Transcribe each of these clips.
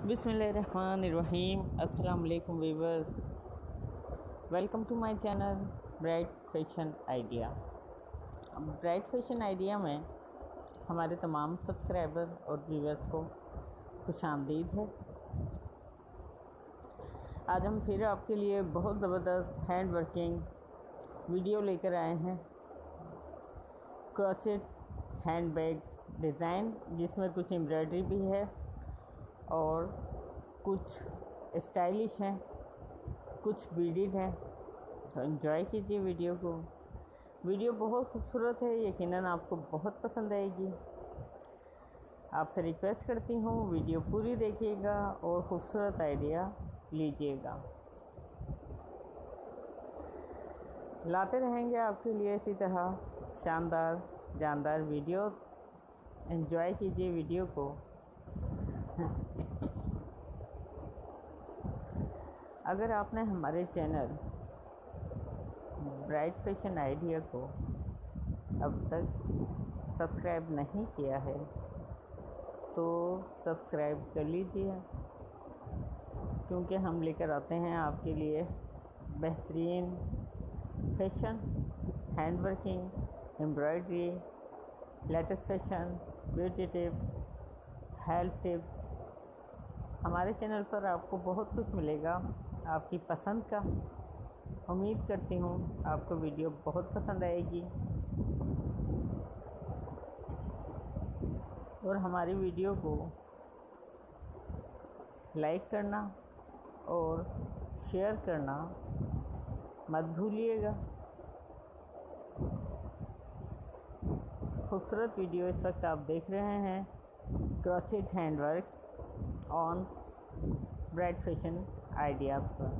बिस्मिल्लाहिर्रहमानिर्रहीम। अस्सलाम वालेकुम viewers, welcome to my channel bright fashion idea. Bright fashion idea में हमारे तमाम सब्सक्राइबर और व्यूअर्स को खुशामदीद है। आज हम फिर आपके लिए बहुत ज़बरदस्त हैंड वर्किंग वीडियो लेकर आए हैं। क्रॉचेट हैंड बैग डिज़ाइन, जिसमें कुछ एम्ब्रॉयडरी भी है और कुछ स्टाइलिश हैं, कुछ बीडेड हैं। तो एंजॉय कीजिए वीडियो को। वीडियो बहुत खूबसूरत है, यकीनन आपको बहुत पसंद आएगी। आपसे रिक्वेस्ट करती हूँ वीडियो पूरी देखिएगा और खूबसूरत आइडिया लीजिएगा। लाते रहेंगे आपके लिए इसी तरह शानदार जानदार वीडियो। एंजॉय कीजिए वीडियो को। अगर आपने हमारे चैनल ब्राइट फैशन आइडिया को अब तक सब्सक्राइब नहीं किया है तो सब्सक्राइब कर लीजिए, क्योंकि हम लेकर आते हैं आपके लिए बेहतरीन fashion, hand working, embroidery, latest fashion, beauty tips, health tips. हमारे चैनल पर आपको बहुत कुछ मिलेगा आपकी पसंद का। उम्मीद करती हूँ आपको वीडियो बहुत पसंद आएगी और हमारी वीडियो को लाइक करना और शेयर करना मत भूलिएगा। खूबसूरत वीडियो इस वक्त आप देख रहे हैं crochet handwork on bright fashion ideas पर।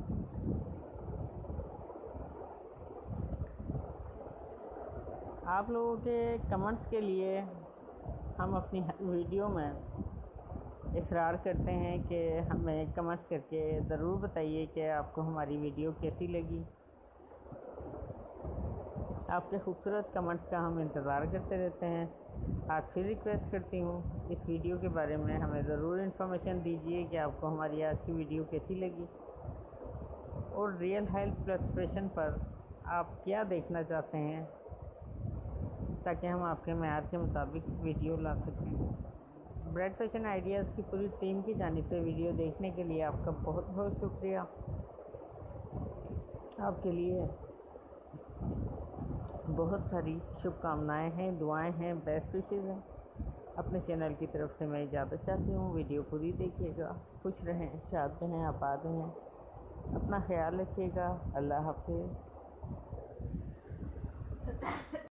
आप लोगों के कमेंट्स के लिए हम अपनी वीडियो में इसरार करते हैं कि हमें कमेंट्स करके ज़रूर बताइए कि आपको हमारी वीडियो कैसी लगी। आपके खूबसूरत कमेंट्स का हम इंतज़ार करते रहते हैं। आज फिर रिक्वेस्ट करती हूँ इस वीडियो के बारे में हमें ज़रूर इन्फॉर्मेशन दीजिए कि आपको हमारी आज की वीडियो कैसी लगी और रियल हेल्थ प्लस फैशन पर आप क्या देखना चाहते हैं, ताकि हम आपके मेयार के मुताबिक वीडियो ला सकें। ब्राइट फैशन आइडियाज़ की पूरी टीम की जानिब से वीडियो देखने के लिए आपका बहुत बहुत शुक्रिया। आपके लिए बहुत सारी शुभकामनाएं हैं, दुआएं हैं, बेस्ट विशेज़ हैं। अपने चैनल की तरफ से मैं इजाज़त चाहती हूँ। वीडियो पूरी देखिएगा। खुश रहें, शाद रहें, आबाद रहें। अपना ख्याल रखिएगा। अल्लाह हाफिज़।